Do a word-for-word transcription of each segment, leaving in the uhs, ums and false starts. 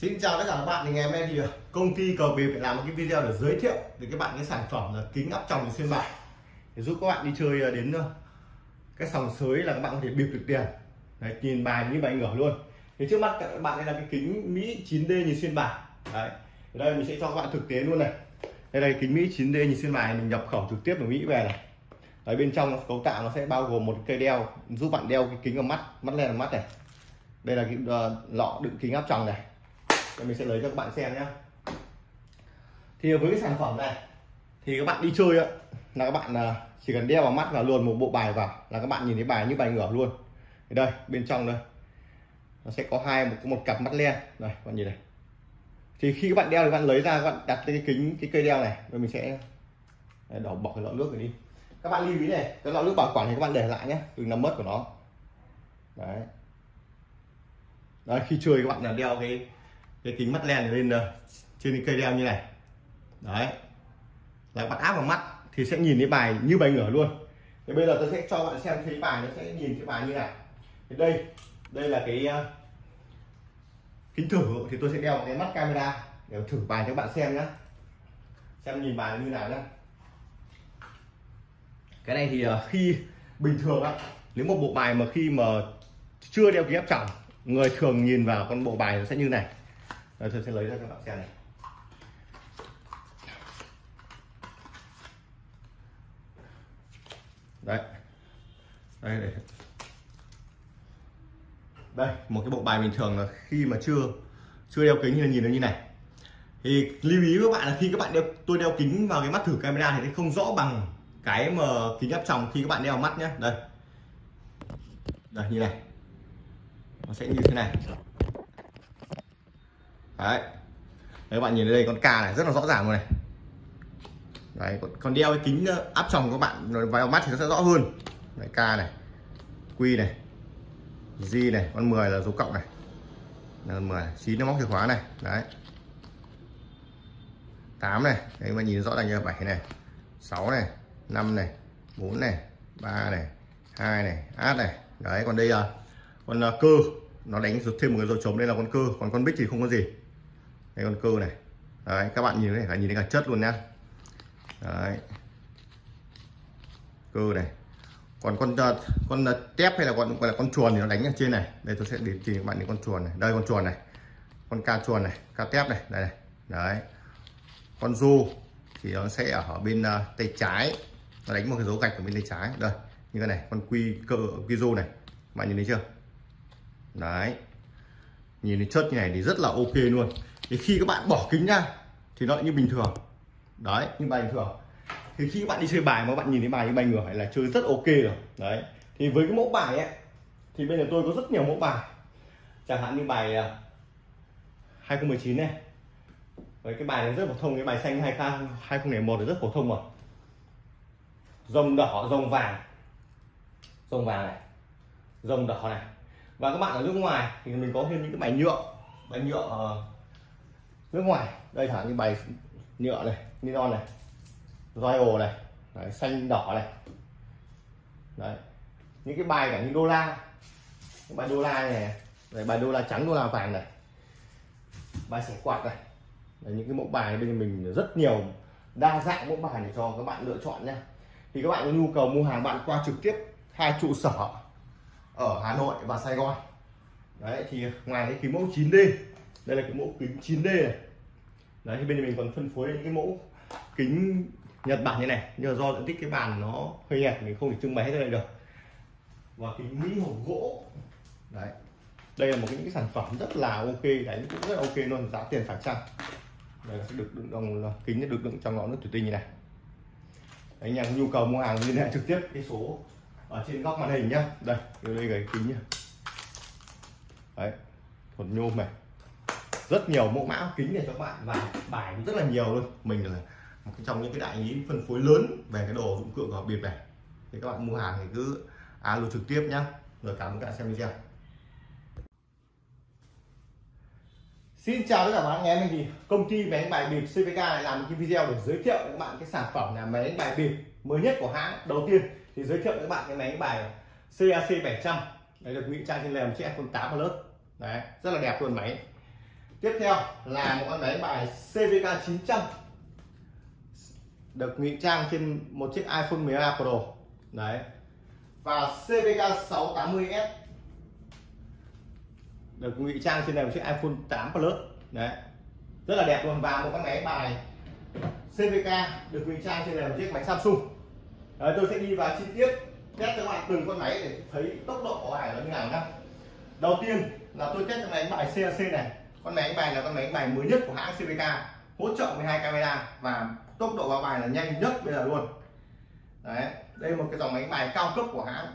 Xin chào tất cả các bạn. Thì ngày hôm nay thì công ty Cờ Bịp làm một cái video để giới thiệu với các bạn cái sản phẩm là kính áp tròng xuyên bài để giúp các bạn đi chơi đến cái sòng sới là các bạn có thể bịp được tiền. Đấy, nhìn bài như bài ngửa luôn. Thì trước mắt các bạn đây là cái kính Mỹ chín D nhìn xuyên bài. Đấy, ở đây mình sẽ cho các bạn thực tế luôn này. Đây là kính Mỹ chín D nhìn xuyên bài mình nhập khẩu trực tiếp từ Mỹ về này. Ở bên trong cấu tạo nó sẽ bao gồm một cây đeo giúp bạn đeo cái kính vào mắt, mắt lên mắt này. Đây là cái uh, lọ đựng kính áp tròng này. Thì mình sẽ lấy cho các bạn xem nhé. Thì với cái sản phẩm này thì các bạn đi chơi á, là các bạn chỉ cần đeo vào mắt và luồn một bộ bài vào là các bạn nhìn thấy bài như bài ngửa luôn. Thì đây bên trong đây nó sẽ có hai một một cặp mắt len đây, các bạn nhìn này. Thì khi các bạn đeo thì các bạn lấy ra, các bạn đặt cái kính cái cây đeo này rồi mình sẽ đổ bỏ cái lọ nước này đi. Các bạn lưu ý này, cái lọ nước bảo quản thì các bạn để lại nhé, đừng làm mất của nó. Đấy. Đấy, khi chơi các bạn là đeo cái cái kính mắt len lên trên cái cây đeo như này. Đấy, là các bạn áp vào mắt thì sẽ nhìn thấy bài như bài ngửa luôn. Thì bây giờ tôi sẽ cho các bạn xem thấy bài nó sẽ nhìn cái bài như này. Thì đây đây là cái uh, kính thử, thì tôi sẽ đeo một cái mắt camera để thử bài cho các bạn xem nhé, xem nhìn bài như nào nhé. Cái này thì uh, khi bình thường á, nếu một bộ bài mà khi mà chưa đeo kính áp tròng, người thường nhìn vào con bộ bài nó sẽ như này. Rồi tôi sẽ lấy ra cho các bạn xem này. Đấy. Đây, đây. Đây, một cái bộ bài bình thường là khi mà chưa chưa đeo kính thì nhìn nó như này. Thì lưu ý với các bạn là khi các bạn đeo tôi đeo kính vào cái mắt thử camera thì nó không rõ bằng cái mà kính áp tròng khi các bạn đeo vào mắt nhé. Đây. Đây như này. Nó sẽ như thế này. Đấy. Đấy, các bạn nhìn đây con K này rất là rõ ràng luôn này. Đấy, còn đeo cái kính áp tròng của các bạn vào mắt thì nó sẽ rõ hơn. Đấy, K này, Q này, G này, con mười là dấu cộng này, là con mười, chín nó móc chìa khóa này, đấy, tám này, đấy các bạn nhìn rõ ràng như bảy này, sáu này, năm này, bốn này, ba này, hai này, át này, đấy, còn đây là con uh, cơ, nó đánh thêm một cái dấu chấm, đây là con cơ, còn con bích thì không có gì, đây con cơ này, đấy, các bạn nhìn thấy cả nhìn thấy cả chất luôn nhá. Đấy. Cơ này. Còn con con tép hay là con gọi là con chuồn thì nó đánh ở trên này. Đây tôi sẽ đến chỉ các bạn những con chuồn này. Đây con chuồn này. Con ca chuồn này, ca tép này, đây này. Đấy. Con du thì nó sẽ ở bên uh, tay trái. Nó đánh một cái dấu gạch ở bên tay trái. Đây, như cái này, con quy cơ quy du này. Bạn nhìn thấy chưa? Đấy. Nhìn thấy chất như này thì rất là ok luôn. Thì khi các bạn bỏ kính ra thì nó như bình thường. Đấy, như bài bình thường. Thì khi các bạn đi chơi bài mà bạn nhìn thấy bài như bài ngửa hay là chơi rất ok rồi. Đấy. Thì với cái mẫu bài ấy thì bây giờ tôi có rất nhiều mẫu bài. Chẳng hạn như bài hai không một chín này. Với cái bài này rất phổ thông, cái bài xanh hai không không một thì rất phổ thông rồi. Rồng đỏ, rồng vàng. Rồng vàng này. Rồng đỏ này. Và các bạn ở nước ngoài thì mình có thêm những cái bài nhựa, bài nhựa uh, nước ngoài. Đây chẳng hạn như bài nhựa này, nylon này, royal này, đấy, xanh đỏ này, đấy, những cái bài cả như đô la, cái bài đô la này, này, bài đô la trắng, đô la vàng này, bài xẻ quạt này, đấy, những cái mẫu bài bên mình rất nhiều, đa dạng mẫu bài để cho các bạn lựa chọn nhé. Thì các bạn có nhu cầu mua hàng bạn qua trực tiếp hai trụ sở ở Hà Nội và Sài Gòn. Đấy, thì ngoài cái kính mẫu chín D, đây là cái mẫu kính chín D này. Đấy, thì bên mình còn phân phối những cái mẫu kính Nhật Bản như này, nhưng mà do diện tích cái bàn nó hơi hẹp mình không thể trưng bày hết đây được. Và kính Mỹ hộp gỗ. Đấy, đây là một cái những cái sản phẩm rất là ok, đánh cũng rất là ok luôn, giá tiền phải chăng. Đây là sẽ được đựng trong kính được đựng trong lọ nước thủy tinh như này. Đấy, nhà nhu cầu mua hàng liên hệ trực tiếp cái số ở trên góc màn hình nhá. Đây, đây cái kính nhá. Đấy, thuần nhôm này. Rất nhiều mẫu mã kính này cho các bạn và bài cũng rất là nhiều luôn. Mình là một trong những cái đại lý phân phối lớn về cái đồ dụng cụ của Bịp này. Thì các bạn mua hàng thì cứ alo trực tiếp nhá. Rồi cảm ơn các bạn xem video. Xin chào tất cả các bạn, ngày hôm nay thì công ty máy đánh bài Bịp xê vê ca lại làm một cái video để giới thiệu với các bạn cái sản phẩm là máy đánh bài Bịp mới nhất của hãng. Đầu tiên thì giới thiệu với các bạn cái máy đánh bài xê a xê bảy trăm. Đây được ngụy trang trên lèm chiếc iPhone tám Plus. Đấy, rất là đẹp luôn máy. Tiếp theo là một con máy đánh bài xê vê ca chín trăm được ngụy trang trên một chiếc iPhone mười ba Pro đấy, và xê vê ca sáu tám mươi S được ngụy trang trên này một chiếc iPhone tám Plus đấy, rất là đẹp luôn. Và một con máy đánh bài xê vê ca được ngụy trang trên này một chiếc máy Samsung đấy. Tôi sẽ đi vào chi tiết test cho các bạn từng con máy để thấy tốc độ của bài nó như nào nhá. Đầu tiên là tôi test con máy đánh bài xê a xê này. Con máy đánh bài là con máy đánh bài mới nhất của hãng xê vê ca, hỗ trợ mười hai camera và tốc độ vào bài là nhanh nhất bây giờ luôn đấy. Đây là một cái dòng máy đánh bài cao cấp của hãng.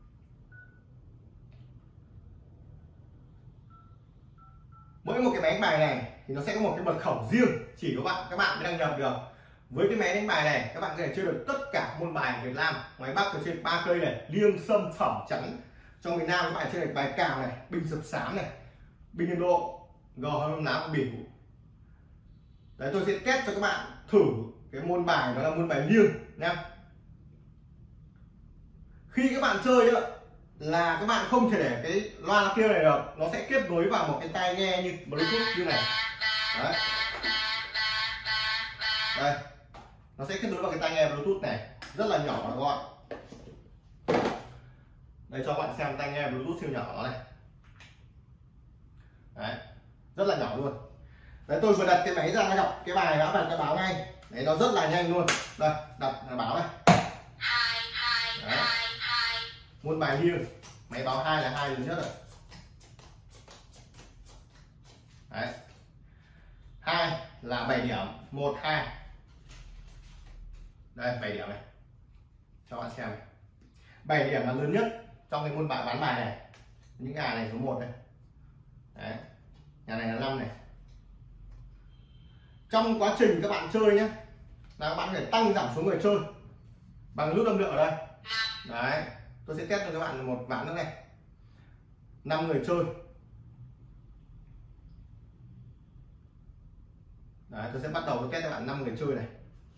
Mỗi một cái máy đánh bài này thì nó sẽ có một cái mật khẩu riêng, chỉ có bạn các bạn mới đăng nhập được. Với cái máy đánh bài này các bạn có thể chơi được tất cả môn bài của Việt Nam. Ngoài Bắc có trên ba cây này, liêng, sâm, phẩm, chắn. Trong miền Nam các bạn chơi được bài cào này, binh sập sám này, binh Ấn Độ, gò hông lá của bỉu. Đấy, tôi sẽ test cho các bạn thử cái môn bài đó là môn bài liêng nha. Khi các bạn chơi đó, là các bạn không thể để cái loa kia này được, nó sẽ kết nối vào một cái tai nghe như Bluetooth như này. Đấy. Đây, nó sẽ kết nối vào cái tai nghe Bluetooth này, rất là nhỏ và gọn. Đây cho các bạn xem tai nghe Bluetooth siêu nhỏ này. Đấy, rất là nhỏ luôn. Đấy, tôi vừa đặt cái máy ra đọc cái bài đã và nó báo ngay. Đấy, nó rất là nhanh luôn. Đây, đặt là báo này. Đấy. Môn bài liêng, máy báo hai là hai lớn nhất rồi. Đấy. Hai là bảy điểm, một hai. Đây bảy điểm này. Cho các bạn xem này. bảy điểm là lớn nhất trong cái môn bài bán bài này. Những nhà này số một này. Đấy. Nhà này là năm này. Trong quá trình các bạn chơi nhé, là các bạn phải tăng giảm số người chơi bằng nút âm lượng ở đây. Đấy, tôi sẽ test cho các bạn một ván nữa này. năm người chơi. Đấy, tôi sẽ bắt đầu tôi test cho các bạn năm người chơi này.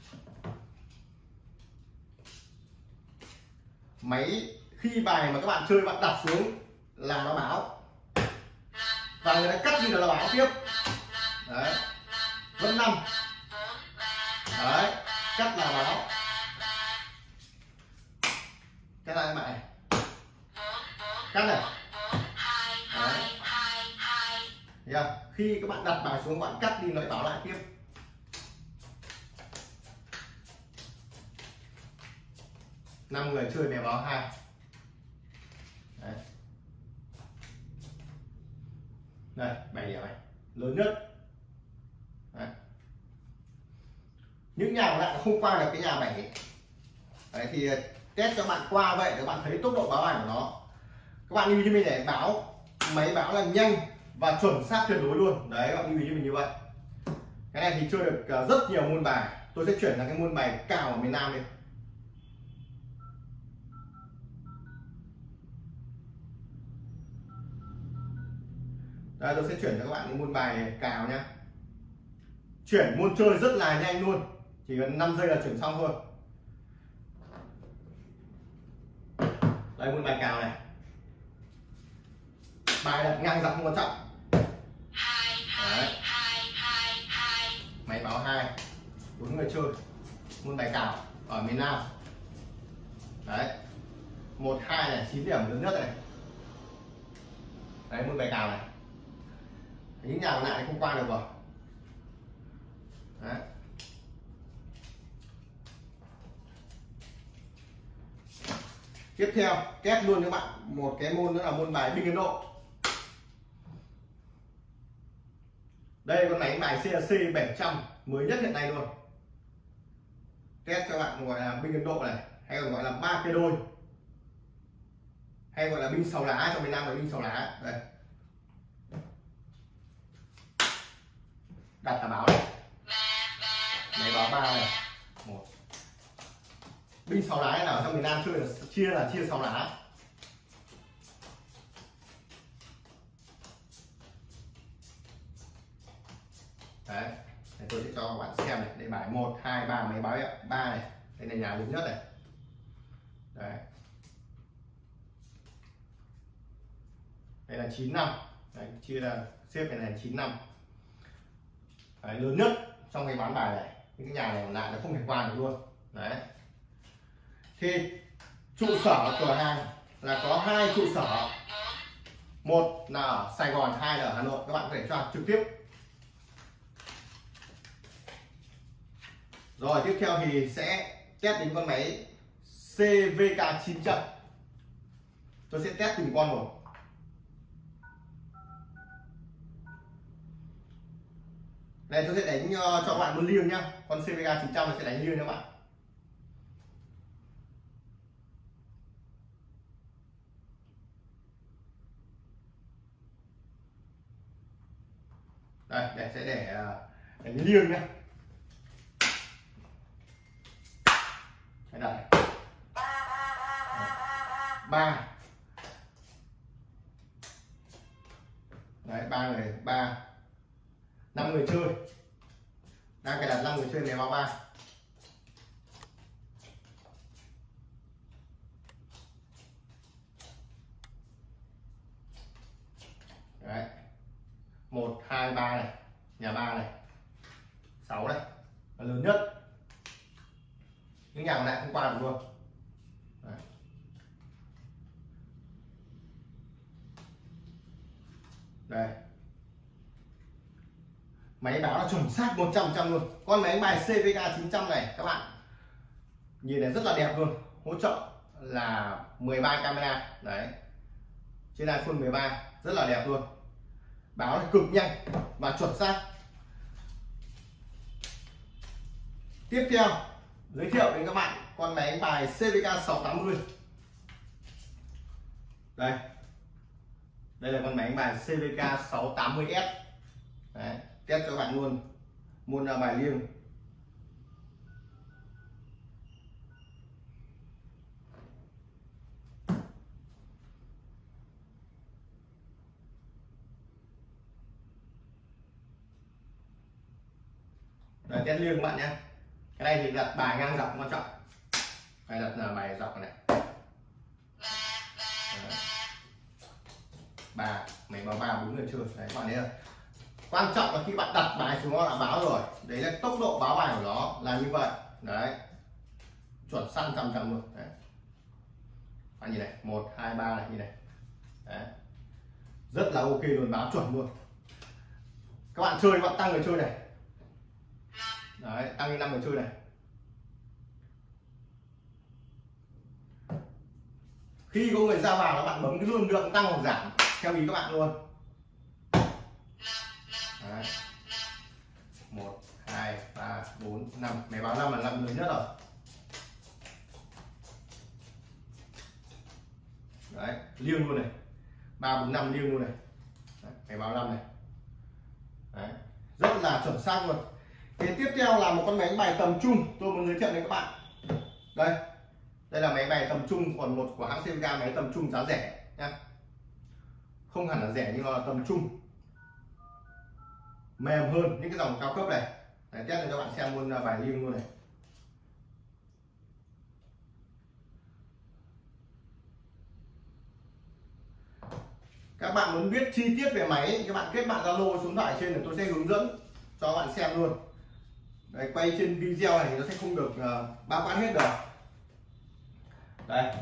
Máy khi bài mà các bạn chơi bạn đặt xuống là nó báo, và người ta cắt đi là nó báo tiếp. Đấy, vẫn năm. Đấy, cắt là báo. Cắt lại các bạn này. Cắt này. Đấy. Yeah. Khi các bạn đặt bài xuống bạn cắt đi nó lại báo lại tiếp. năm người chơi về báo hai. Đấy. Đây, bảy điểm này, lớn nhất. Đấy. Những nhà còn lại không qua được cái nhà bảy. Đấy thì test cho bạn qua vậy để bạn thấy tốc độ báo bài của nó. Các bạn lưu ý cho mình để báo, máy báo là nhanh và chuẩn xác tuyệt đối luôn. Đấy, các bạn lưu ý cho mình như vậy. Cái này thì chơi được rất nhiều môn bài. Tôi sẽ chuyển sang cái môn bài cào ở miền Nam đi. Đây, tôi sẽ chuyển cho các bạn cái môn bài cào nhé. Chuyển môn chơi rất là nhanh luôn, chỉ cần năm giây là chuyển xong thôi. Đây, môn bài cào này, bài đặt ngang dọc không quan trọng. Đấy. Máy báo hai, bốn người chơi, môn bài cào ở miền Nam. Đấy, một hai này, chín điểm lớn nhất này. Đấy, môn bài cào này, những nhà còn lại không qua được rồi. Đấy. Tiếp theo test luôn các bạn một cái môn nữa là môn bài binh Ấn Độ. Đây con máy bài xê a xê bảy trăm mới nhất hiện nay luôn. Test cho bạn gọi là binh Ấn Độ này, hay còn gọi là ba cây đôi, hay gọi là binh sáu lá, trong miền Nam là binh sáu lá. Đây, đặt là báo này, máy báo ba này, một. Binh sáu lá nào trong miền Nam chơi là chia là chia sáu lá. Đấy, để tôi sẽ cho các bạn xem này, đây bài một hai ba, máy báo ba này, đây là nhà lớn nhất này. Đấy, đây là chín năm. Đấy, chia là xếp này là chín năm. đấy, lớn nhất trong cái bán bài này. Những cái nhà này còn lại nó không thể qua được luôn. Đấy, thì trụ sở cửa hàng là có hai trụ sở, một là ở Sài Gòn, hai là ở Hà Nội. Các bạn có thể cho trực tiếp. Rồi tiếp theo thì sẽ test đến con máy xê vê ca chín trăm. Tôi sẽ test từng con một. Đây tôi sẽ đánh uh, cho các bạn một liêng nhá. Con xê vê ca chín trăm sẽ đánh liêng cho các bạn. Đây, để sẽ để uh, đánh liêng nhá. Đây. Ba. Đấy, ba người, ba, năm người chơi. Đang cài đặt năm người chơi này vào ba. Đấy, một, hai, ba này, nhà ba này, sáu này, là lớn nhất. Những nhà còn lại không qua được luôn. Đấy. Đây, máy báo là chuẩn xác một trăm phần trăm luôn. Con máy bài xê vê ca chín trăm này các bạn nhìn này rất là đẹp luôn. Hỗ trợ là mười ba camera. Đấy, trên iPhone mười ba rất là đẹp luôn. Báo là cực nhanh và chuẩn xác. Tiếp theo giới thiệu đến các bạn con máy bài xê vê ca sáu tám mươi. Đây, đây là con máy bài xê vê ca sáu tám mươi S. Đấy, test cho các bạn luôn, muôn là bài liêng. Đấy, test liêng các bạn nhé. Cái này thì đặt bài ngang dọc quan trọng. Hay đặt là bài dọc này. Đấy. Ba, máy báo ba bốn người chơi. Đấy các bạn thấy không? Quan trọng là khi bạn đặt bài xuống nó là báo rồi. Đấy là tốc độ báo bài của nó là như vậy. Đấy, chuẩn xác trăm trăm luôn. Đấy, bạn nhìn này, một, hai, ba này, như này. Đấy, rất là ok luôn, báo chuẩn luôn. Các bạn chơi, các bạn tăng người chơi này. Đấy, tăng lên năm người chơi này. Khi có người ra vào là bạn bấm cái luôn lượng tăng hoặc giảm theo ý các bạn luôn. Đấy, một, hai, ba, bốn, năm. Máy báo năm là năm lớn nhất rồi. Đấy, liêng luôn này, ba, bốn, năm liêng luôn này. Đấy, máy báo năm này. Đấy, rất là chuẩn xác luôn. Thế tiếp theo là một con máy bài tầm trung tôi muốn giới thiệu đến các bạn. Đây, đây là máy bài tầm trung, còn một của hãng xê vê ca, máy tầm trung giá rẻ nhá, không hẳn là rẻ nhưng mà là tầm trung, mềm hơn những cái dòng cao cấp này. Đấy, test cho các bạn xem luôn bài liêng luôn này. Các bạn muốn biết chi tiết về máy, các bạn kết bạn Zalo số điện thoại trên để tôi sẽ hướng dẫn cho các bạn xem luôn. Đấy, quay trên video này nó sẽ không được uh, bao quát hết được. Đây,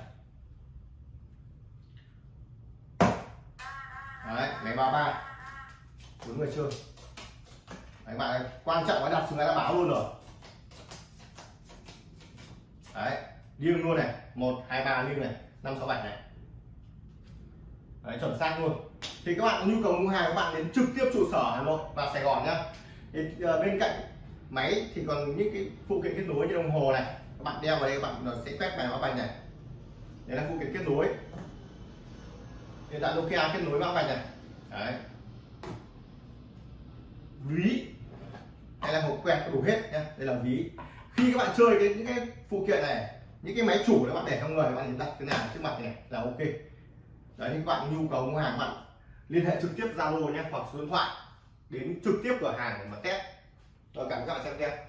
đấy, máy ba ba bốn người chơi. Đấy, bạn ơi, quan trọng là đặt xuống cái là báo luôn rồi. Đấy, liêng luôn này, một, hai, ba liêng này, năm, sáu, bảy này. Đấy, chuẩn xác luôn. Thì các bạn có nhu cầu mua hàng, các bạn đến trực tiếp trụ sở Hà Nội và Sài Gòn nhá. Thì uh, bên cạnh máy thì còn những cái phụ kiện kết nối như đồng hồ này, các bạn đeo vào đây, các bạn nó sẽ quét bài mã vạch này. Đây là phụ kiện kết nối. Hiện tại Nokia kết nối mã vạch này. Đấy, ví hay là hộp quẹt đủ hết nhá. Đây là ví. Khi các bạn chơi cái những cái phụ kiện này, những cái máy chủ các bạn để trong người, các bạn đặt cái nào trước mặt này là ok. Đấy, thì các bạn nhu cầu mua hàng, các bạn liên hệ trực tiếp Zalo nhé, hoặc số điện thoại đến trực tiếp cửa hàng để mà test. Rồi cảm ơn các bạn xem test.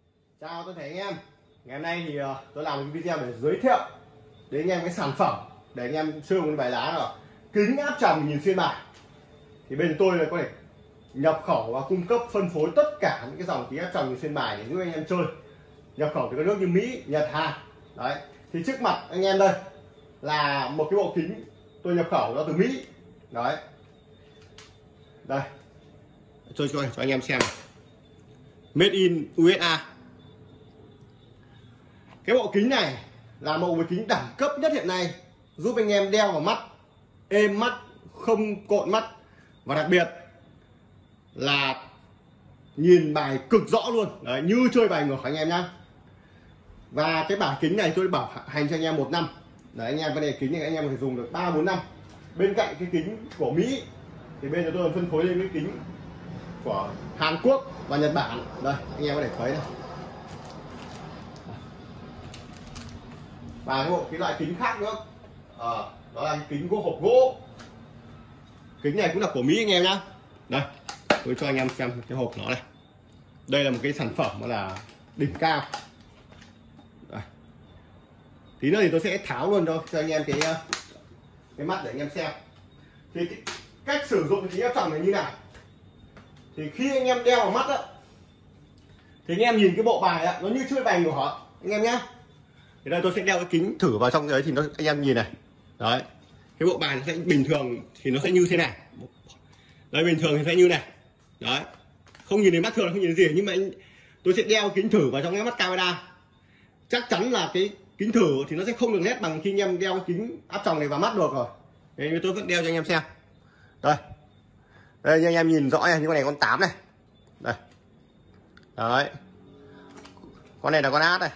Chào toàn thể anh em. Ngày hôm nay thì tôi làm một video để giới thiệu đến anh em cái sản phẩm để anh em chơi một bài lá rồi. Kính áp tròng nhìn xuyên bài thì bên tôi là có thể nhập khẩu và cung cấp phân phối tất cả những cái dòng kính áp tròng nhìn xuyên bài để giúp anh em chơi, nhập khẩu từ các nước như Mỹ, Nhật, Hàn. Đấy thì trước mặt anh em đây là một cái bộ kính tôi nhập khẩu nó từ Mỹ. Đấy đây tôi cho, cho anh em xem, made in u ét a. Cái bộ kính này là một bộ kính đẳng cấp nhất hiện nay, giúp anh em đeo vào mắt êm mắt, không cộn mắt, và đặc biệt là nhìn bài cực rõ luôn. Đấy, như chơi bài ngược anh em nhá. Và cái bảng kính này tôi bảo hành cho anh em một năm. Đấy, anh em cái này kính này anh em có thể dùng được ba bốn năm. Bên cạnh cái kính của Mỹ thì bên chúng tôi phân phối lên cái kính của Hàn Quốc và Nhật Bản. Đây anh em có thể thấy này. Và cái bộ cái loại kính khác nữa, à, đó là cái kính gỗ, hộp gỗ. Kính này cũng là của Mỹ anh em nhá. Đây tôi cho anh em xem cái hộp nó này. Đây là một cái sản phẩm mà là đỉnh cao. Đây. Tí nữa thì tôi sẽ tháo luôn cho, cho anh em cái cái mắt để anh em xem. Thì cái cách sử dụng cái kính áp tròng này như nào? Thì khi anh em đeo vào mắt á, thì anh em nhìn cái bộ bài á, nó như chơi bài ngửa họ anh em nhá. Thì đây tôi sẽ đeo cái kính thử vào trong đấy thì nó anh em nhìn này. Đấy. Cái bộ bài nó sẽ bình thường thì nó sẽ như thế này. Đấy, bình thường thì sẽ như này. Đấy. Không nhìn thấy mắt thường không nhìn thấy gì, nhưng mà anh, tôi sẽ đeo kính thử vào trong cái mắt camera. Chắc chắn là cái kính thử thì nó sẽ không được nét bằng khi anh em đeo cái kính áp tròng này vào mắt được rồi. Đấy, tôi vẫn đeo cho anh em xem. Đây. Đây như anh em nhìn rõ này, như con này con tám này. Đây. Đấy. Con này là con át này.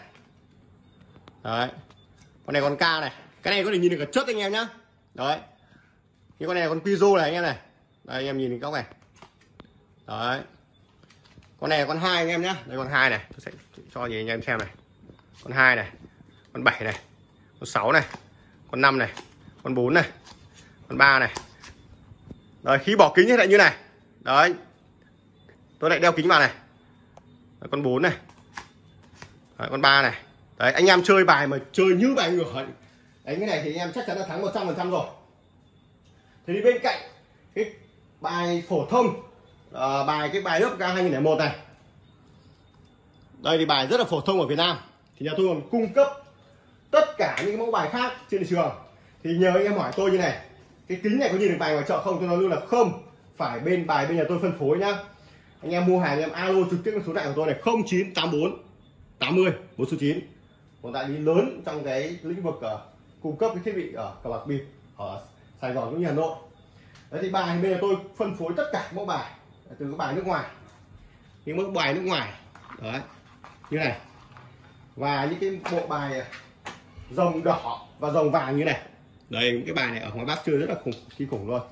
Đấy. Con này con K này. Cái này có thể nhìn được cả chất anh em nhá. Đấy. Như con này là con Pizo này anh em này. Đây anh em nhìn cái góc này. Đấy. Con này là con hai anh em nhá. Đây con hai này, tôi sẽ cho gì anh em xem này. Con hai này, con bảy này, con sáu này, con năm này, con bốn này, con ba này. Rồi khi bỏ kính thì lại như này. Đấy. Tôi lại đeo kính vào này. Đấy, con bốn này. Đấy, con ba này. Đấy, anh em chơi bài mà chơi như bài ngửa đánh cái này thì anh em chắc chắn là thắng một trăm phần trăm rồi. Thì đi bên cạnh cái bài phổ thông, uh, bài cái bài ướp K hai nghìn lẻ một này. Đây thì bài rất là phổ thông ở Việt Nam. Thì nhà tôi còn cung cấp tất cả những cái mẫu bài khác trên thị trường. Thì nhờ anh em hỏi tôi như này, cái kính này có nhìn được bài ngoài chợ không? Tôi nói luôn là không, phải bên bài bên nhà tôi phân phối nhá. Anh em mua hàng anh em alo trực tiếp số điện thoại của tôi này không chín tám bốn tám mươi một số chín. Một đại lý lớn trong cái lĩnh vực uh, cung cấp cái thiết bị ở cờ bạc bịp ở Sài Gòn cũng như Hà Nội. Đấy thì bài bên nhà tôi phân phối tất cả mẫu bài từ các bài nước ngoài, những mẫu bài nước ngoài đấy như này, và những cái bộ bài rồng đỏ và rồng vàng như này. Đây những cái bài này ở ngoài Bắc chơi rất là khủng kinh khủng luôn.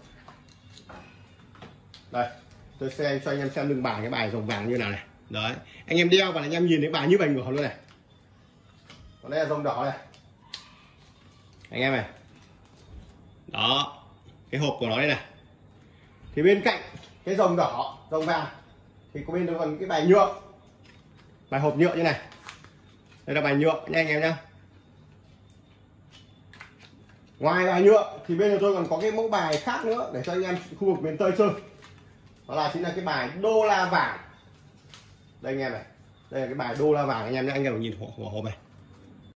Đây tôi sẽ cho anh em xem lưng bài cái bài rồng vàng như nào này. Đấy anh em đeo và anh em nhìn thấy bài như bài ngửa luôn này. Còn đây là rồng đỏ này anh em này. Đó cái hộp của nó đây này. Thì bên cạnh cái rồng đỏ rồng vàng thì có bên đó còn cái bài nhựa, bài hộp nhựa như này. Đây là bài nhựa nha anh em nhá. Ngoài bài nhựa thì bên của tôi còn có cái mẫu bài khác nữa để cho anh em khu vực miền Tây chơi. Đó là chính là cái bài đô la vàng. Đây anh em này, đây là cái bài đô la vàng anh em nhé. Anh em nhìn hộp hộp này.